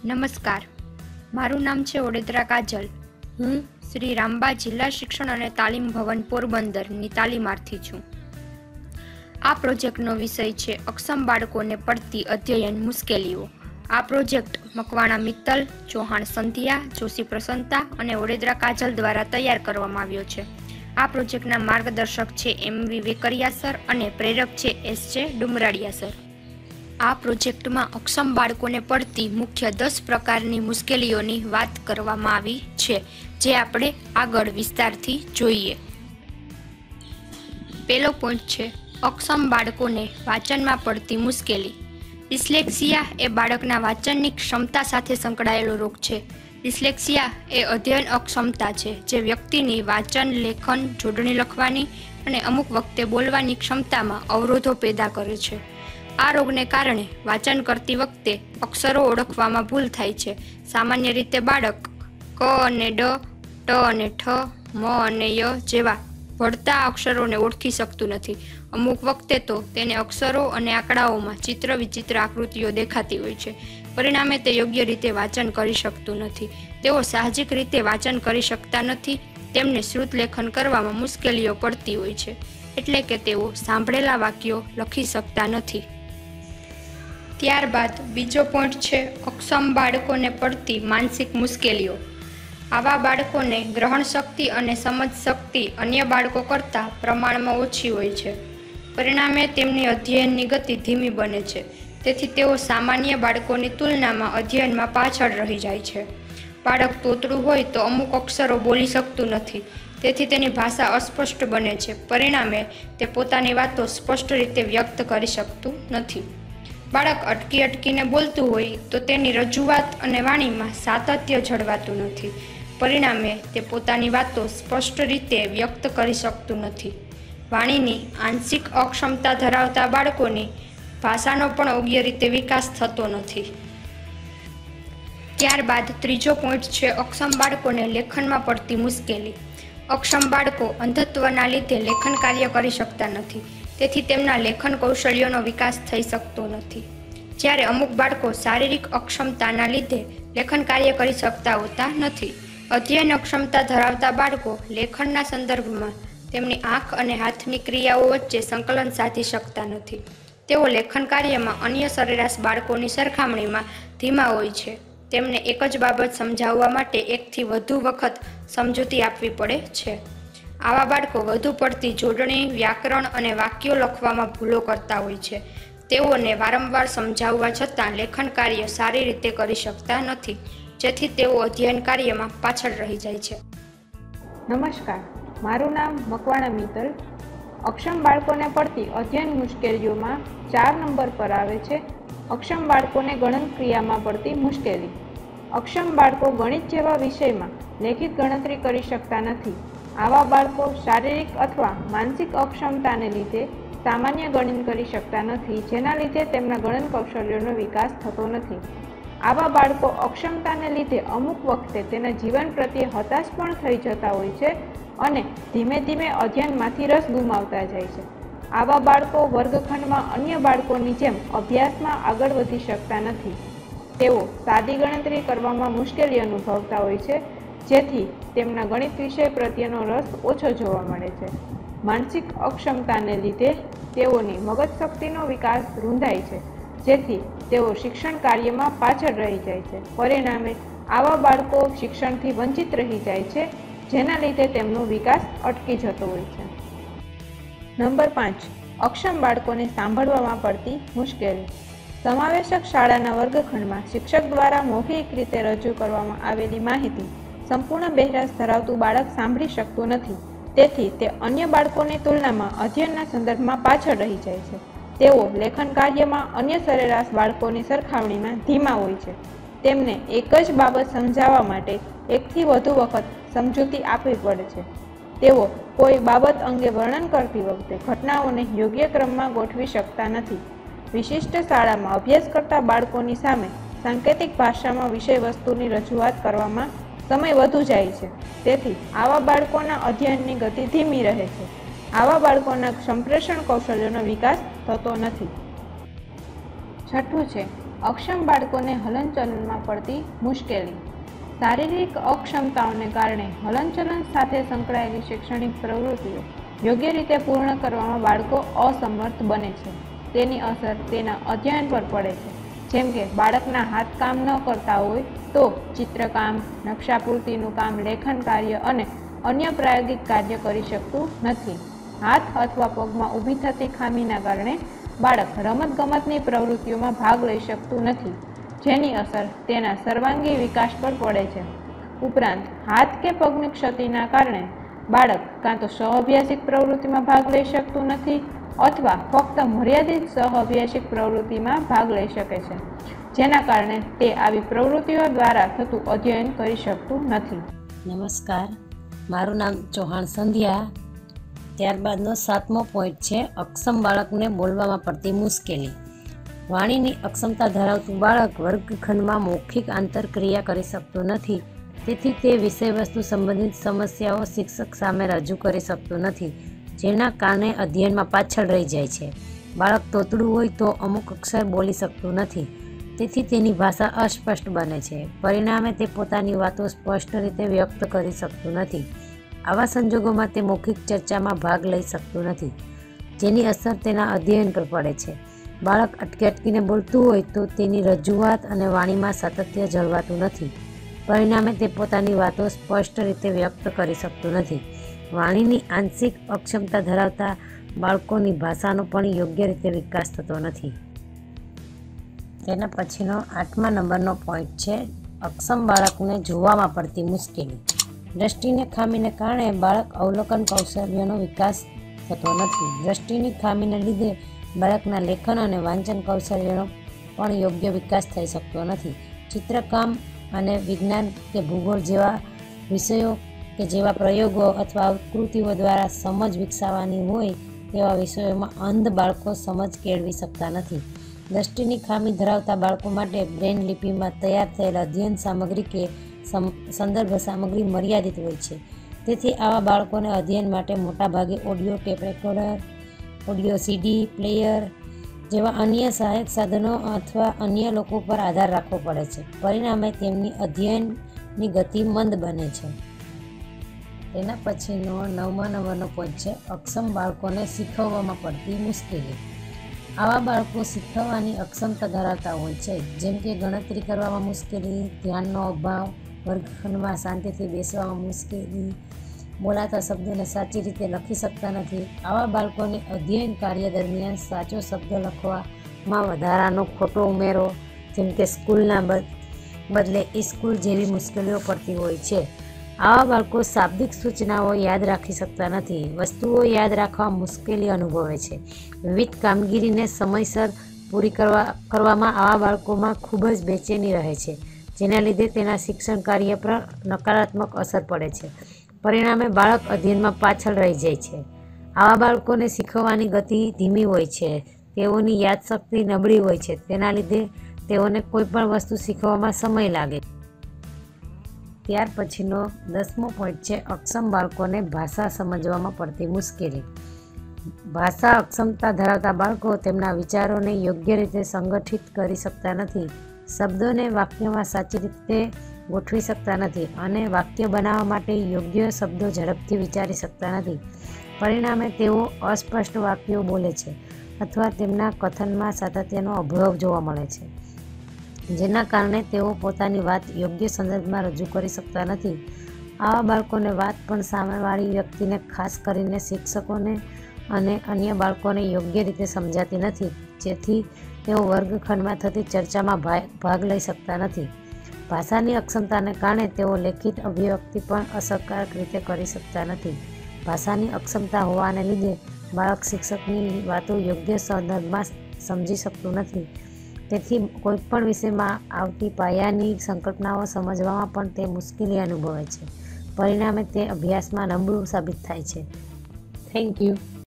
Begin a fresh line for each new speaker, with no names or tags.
નમસ્કાર, મારું નામ છે ઓડેદરા કાજલ। હું શ્રી રામબા જિલ્લા શિક્ષણ અને તાલીમ ભવન પોરબંદરની તાલીમાર્થી છું। આ પ્રોજેક્ટનો વિષય છે અક્ષમ બાળકોને પડતી અધ્યયન મુશ્કેલીઓ। આ પ્રોજેક્ટ મકવાણા મિત્તલ, ચૌહાણ સંધ્યા, જોશી પ્રસન્નતા અને ઓડેદરા કાજલ દ્વારા તૈયાર કરવામાં આવ્યો છે। આ પ્રોજેક્ટના માર્ગદર્શક છે MV વેકરિયા સર અને પ્રેરક છે SJ ડુમરાડિયા સર। આ પ્રોજેક્ટમાં અક્ષમ બાળકોને પડતી મુખ્ય 10 પ્રકારની મુશ્કેલીઓની વાત કરવામાં આવી છે, જે આપણે આગળ વિસ્તારથી જોઈએ। પહેલો પોઈન્ટ છે અક્ષમ બાળકોને વાંચનમાં પડતી મુશ્કેલી। ડિસ્લેક્સિયા એ બાળકના વાંચનની ક્ષમતા સાથે સંકળાયેલો રોગ છે। ડિસ્લેક્સિયા એ અધ્યયન અક્ષમતા છે જે વ્યક્તિની વાંચન, લેખન, જોડણી લખવાની અને અમુક વખતે બોલવાની ક્ષમતામાં અવરોધો પેદા કરે છે। આ રોગને કારણે વાંચન કરતી વખતે અક્ષરો ઓળખવામાં ભૂલ થાય છે। સામાન્ય રીતે બાળક ક અને ડ, ટ અને ઠ, મ અને ય જેવા વળતા અક્ષરોને ઓળખી શકતું નથી। અમુક વખતે તો તેને અક્ષરો અને આંકડાઓમાં ચિત્ર વિચિત્ર આકૃતિઓ દેખાતી હોય છે, પરિણામે તે યોગ્ય રીતે વાંચન કરી શકતું નથી। તેઓ સાહજિક રીતે વાંચન કરી શકતા નથી, તેમને શ્રુત લેખન કરવામાં મુશ્કેલીઓ પડતી હોય છે, એટલે કે તેઓ સાંભળેલા વાક્યો લખી શકતા નથી। ત્યારબાદ બીજો પોઈન્ટ છે અક્ષમ બાળકોને પડતી માનસિક મુશ્કેલીઓ। આવા બાળકોને ગ્રહણ શક્તિ અને સમજ શક્તિ અન્ય બાળકો કરતાં પ્રમાણમાં ઓછી હોય છે, પરિણામે તેમની અધ્યયનની ગતિ ધીમી બને છે। તેથી તેઓ સામાન્ય બાળકોની તુલનામાં અધ્યયનમાં પાછળ રહી જાય છે। બાળક તોતડું હોય તો અમુક અક્ષરો બોલી શકતું નથી, તેથી તેની ભાષા અસ્પષ્ટ બને છે, પરિણામે તે પોતાની વાતો સ્પષ્ટ રીતે વ્યક્ત કરી શકતું નથી। બાળક અટકી અટકીને બોલતું હોય તો તેની રજૂઆત અને વાણીમાં સાતત્ય જળવાતું નથી, પરિણામે તે પોતાની વાતો સ્પષ્ટ રીતે વ્યક્ત કરી શકતું નથી। વાણીની આંશિક અક્ષમતા ધરાવતા બાળકોની ભાષાનો પણ યોગ્ય રીતે વિકાસ થતો નથી। ત્યારબાદ ત્રીજો પોઈન્ટ છે અક્ષમ બાળકોને લેખનમાં પડતી મુશ્કેલી। અક્ષમ બાળકો અંધત્વના લીધે લેખન કાર્ય કરી શકતા નથી, તેથી તેમના લેખન કૌશલ્યોનો વિકાસ થઈ શકતો નથી। જ્યારે અમુક બાળકો શારીરિક અક્ષમતાના લીધે લેખન કાર્ય કરી શકતા હોતા નથી। અધ્યયન અક્ષમતા ધરાવતા બાળકો લેખનના સંદર્ભમાં તેમની આંખ અને હાથની ક્રિયાઓ વચ્ચે સંકલન સાધી શકતા નથી। તેઓ લેખન કાર્યમાં અન્ય સરેરાશ બાળકોની સરખામણીમાં ધીમા હોય છે। તેમને એક જ બાબત સમજાવવા માટે એકથી વધુ વખત સમજૂતી આપવી પડે છે। આવા બાળકો વધુ પડતી જોડણી, વ્યાકરણ અને વાક્યો લખવામાં ભૂલો કરતા હોય છે। તેઓને વારંવાર સમજાવવા છતાં લેખન કાર્ય સારી રીતે કરી શકતા નથી, જેથી તેઓ અધ્યયન કાર્યમાં પાછળ રહી જાય છે।
નમસ્કાર, મારું નામ મકવાણા મિત્તલ। અક્ષમ બાળકોને પડતી અધ્યયન મુશ્કેલીઓમાં 4 નંબર પર આવે છે અક્ષમ બાળકોને ગણન ક્રિયામાં પડતી મુશ્કેલી। અક્ષમ બાળકો ગણિત જેવા વિષયમાં લેખિત ગણતરી કરી શકતા નથી। આવા બાળકો શારીરિક અથવા માનસિક અક્ષમતાને લીધે સામાન્ય ગણન કરી શકતા નથી, જેના લીધે તેમના ગણન કૌશલ્યોનો વિકાસ થતો નથી। આવા બાળકો અક્ષમતાને લીધે અમુક વખતે તેના જીવન પ્રત્યે હતાશ પણ થઈ જતા હોય છે અને ધીમે ધીમે અધ્યયનમાંથી રસ ગુમાવતા જાય છે। આવા બાળકો વર્ગખંડમાં અન્ય બાળકોની જેમ અભ્યાસમાં આગળ વધી શકતા નથી। તેઓ સાદી ગણતરી કરવામાં મુશ્કેલી અનુભવતા હોય છે, જેથી તેમના ગણિત વિષય પ્રત્યેનો રસ ઓછો જોવા મળે છે। માનસિક અક્ષમતાને લીધે તેઓની મગજ શક્તિનો વિકાસ રૂંધાય છે, જેથી તેઓ શિક્ષણ કાર્યમાં પાછળ રહી જાય છે। પરિણામે આવા બાળકો શિક્ષણથી વંચિત રહી જાય છે, જેના લીધે તેમનો વિકાસ અટકી જતો હોય છે। નંબર 5, અક્ષમ બાળકોને સાંભળવામાં પડતી મુશ્કેલી। સમાવેશક શાળાના વર્ગખંડમાં શિક્ષક દ્વારા મૌખિક રીતે રજૂ કરવામાં આવેલી માહિતી સંપૂર્ણ બહેરાશ ધરાવતું બાળક સાંભળી શકતું નથી, તેથી તે અન્ય બાળકોની તુલનામાં અધ્યયનના સંદર્ભમાં પાછળ રહી જાય છે। તેઓ લેખન કાર્યમાં અન્ય સરેરાશ બાળકોની સરખામણીમાં ધીમા હોય છે। તેમને એક જ બાબત સમજાવવા માટે એકથી વધુ વખત સમજૂતી આપવી પડે છે। તેઓ કોઈ બાબત અંગે વર્ણન કરતી વખતે ઘટનાઓને યોગ્ય ક્રમમાં ગોઠવી શકતા નથી। વિશિષ્ટ શાળામાં અભ્યાસ કરતા બાળકોની સામે સાંકેતિક ભાષામાં વિષયવસ્તુની રજૂઆત કરવામાં સમય વધુ જાય છે, તેથી આવા બાળકોના અધ્યયનની ગતિ ધીમી રહે છે। આવા બાળકોના સંપ્રેષણ કૌશલ્યોનો વિકાસ થતો નથી। છઠ્ઠું છે અક્ષમ બાળકોને હલનચલનમાં પડતી મુશ્કેલી. શારીરિક અક્ષમતાઓને કારણે હલનચલન સાથે સંકળાયેલી શૈક્ષણિક પ્રવૃત્તિઓ યોગ્ય રીતે પૂર્ણ કરવામાં બાળકો અસમર્થ બને છે. તેની અસર તેના અધ્યયન પર પડે છે. જેમ કે બાળકના હાથ કામ ન કરતા હોય તો ચિત્રકામ, નકશાપૂર્તિનું કામ, લેખન કાર્ય અને અન્ય પ્રાયોગિક કાર્ય કરી શકતું નથી. હાથ અથવા પગમાં ઊભી થતી ખામીના કારણે બાળક રમતગમતની પ્રવૃત્તિઓમાં ભાગ લઈ શકતું નથી, જેની અસર તેના સર્વાંગી વિકાસ પર પડે છે. ઉપરાંત હાથ કે પગની ક્ષતિના કારણે બાળક કાં તો સહઅભ્યાસિક પ્રવૃત્તિમાં ભાગ લઈ શકતું નથી અથવા ફક્ત મર્યાદિત સહઅભ્યાસિક પ્રવૃત્તિમાં ભાગ લઈ શકે છે, જેના કારણે તે આવી પ્રવૃત્તિઓ દ્વારા થતું અધ્યયન કરી શકતું નથી.
નમસ્કાર, મારું નામ ચૌહાણ સંધ્યા. ત્યારબાદનો 7મો પોઈન્ટ છે અક્ષમ બાળકને બોલવામાં પડતી મુશ્કેલી. વાણીની અક્ષમતા ધરાવતું બાળક વર્ગખંડમાં મૌખિક આંતરક્રિયા કરી શકતું નથી, તેથી તે વિષયવસ્તુ સંબંધિત સમસ્યાઓ શિક્ષક સામે રજૂ કરી શકતું નથી, જેના કારણે અધ્યયનમાં પાછળ રહી જાય છે. બાળક તોતડું હોય તો અમુક અક્ષર બોલી શકતું નથી, તેથી તેની ભાષા અસ્પષ્ટ બને છે. પરિણામે તે પોતાની વાતો સ્પષ્ટ રીતે વ્યક્ત કરી શકતું નથી. આવા સંજોગોમાં તે મૌખિક ચર્ચામાં ભાગ લઈ શકતું નથી, જેની અસર તેના અધ્યયન પર પડે છે. બાળક અટકીને બોલતું હોય તો તેની રજૂઆત અને વાણીમાં સાતત્ય જળવાતું નથી. પરિણામે તે પોતાની વાતો સ્પષ્ટ રીતે વ્યક્ત કરી શકતું નથી. વાણીની આંશિક અક્ષમતા ધરાવતા બાળકોની ભાષાનો પણ યોગ્ય રીતે વિકાસ થતો નથી. તેના પછીનો 8મા નંબરનો પોઈન્ટ છે અક્ષમ બાળકને જોવામાં પડતી મુશ્કેલી. દ્રષ્ટિની ખામીને કારણે બાળક અવલોકન કૌશલ્યનો વિકાસ થતો નથી. દ્રષ્ટિની ખામીને લીધે બાળકના લેખન અને વાંચન કૌશલ્યનો પણ યોગ્ય વિકાસ થઈ શકતો નથી. ચિત્રકામ અને વિજ્ઞાન કે ભૂગોળ જેવા વિષયો કે જેવા પ્રયોગો અથવા આકૃતિઓ દ્વારા સમજ વિકસાવવાની હોય તેવા વિષયોમાં અંધ બાળકો સમજ કેળવી શકતા નથી. દ્રષ્ટિની ખામી ધરાવતા બાળકો માટે બ્રેન લિપિમાં તૈયાર થયેલ અધ્યયન સામગ્રી કે સંદર્ભ સામગ્રી મર્યાદિત હોય છે. તેથી આવા બાળકોને અધ્યયન માટે મોટાભાગે audio tape recorder, audio CD player જેવા અન્ય સહાયક સાધનો અથવા અન્ય લોકો પર આધાર રાખવો પડે છે. પરિણામે તેમની અધ્યયનની ગતિ મંદ બને છે. તેના પછીનો 9મા નંબરનો પોઈન્ટ છે અક્ષમ બાળકોને શીખવવામાં પડતી મુશ્કેલી. આવા બાળકો શીખવવાની અક્ષમતા ધરાવતા હોય છે, જેમ કે ગણતરી કરવામાં મુશ્કેલી, ધ્યાનનો અભાવ, વર્ગખંડમાં શાંતિથી બેસવામાં મુશ્કેલી, બોલાતા શબ્દોને સાચી રીતે લખી શકતા નથી. આવા બાળકોને અધ્યયન કાર્ય દરમિયાન સાચો શબ્દ લખવામાં વધારાનો ખોટો ઉમેરો, જેમ કે સ્કૂલના બદલે સ્કૂલ જેવી મુશ્કેલીઓ પડતી હોય છે. આવા બાળકો શાબ્દિક સૂચનાઓ યાદ રાખી શકતા નથી. વસ્તુઓ યાદ રાખવા મુશ્કેલી અનુભવે છે. વિવિધ કામગીરીને સમયસર પૂરી કરવામાં આવા બાળકોમાં ખૂબ જ બેચેની રહે છે, જેના લીધે તેના શિક્ષણ કાર્ય પર નકારાત્મક અસર પડે છે. પરિણામે બાળક અધ્યયનમાં પાછળ રહી જાય છે. આવા બાળકોને શીખવવાની ગતિ ધીમી હોય છે. તેઓની યાદશક્તિ નબળી હોય છે. તેના લીધે તેઓને કોઈ પણ વસ્તુ શીખવામાં સમય લાગે. ત્યાર પછીનો 10મો પોઈન્ટ છે અક્ષમ બાળકોને ભાષા સમજવામાં પડતી મુશ્કેલી. ભાષા અક્ષમતા ધરાવતા બાળકો તેમના વિચારોને યોગ્ય રીતે સંગઠિત કરી શકતા નથી, શબ્દોને વાક્યમાં સાચી રીતે ગોઠવી શકતા નથી અને વાક્ય બનાવવા માટે યોગ્ય શબ્દો ઝડપથી વિચારી શકતા નથી. પરિણામે તેઓ અસ્પષ્ટ વાક્યો બોલે છે અથવા તેમના કથનમાં સાતત્યનો અભાવ જોવા મળે છે, જેના કારણે તેઓ પોતાની વાત યોગ્ય સંદર્ભમાં રજૂ કરી શકતા નથી. આવા બાળકોને વાત પણ સામેવાળી વ્યક્તિને, ખાસ કરીને શિક્ષકોને અને અન્ય બાળકોને યોગ્ય રીતે સમજાતી નથી, જેથી તેઓ વર્ગખંડમાં થતી ચર્ચામાં ભાગ લઈ શકતા નથી. ભાષાની અક્ષમતાને કારણે તેઓ લેખિત અભિવ્યક્તિ પણ અસરકારક રીતે કરી શકતા નથી. ભાષાની અક્ષમતા હોવાને લીધે બાળક શિક્ષકની વાતો યોગ્ય સંદર્ભમાં સમજી શકતું નથી. તેથી કોઈપણ વિષયમાં આવતી પાયાની સંકલ્પનાઓ સમજવામાં પણ તે મુશ્કેલી અનુભવે છે. પરિણામે તે અભ્યાસમાં નબળું સાબિત થાય છે. Thank you.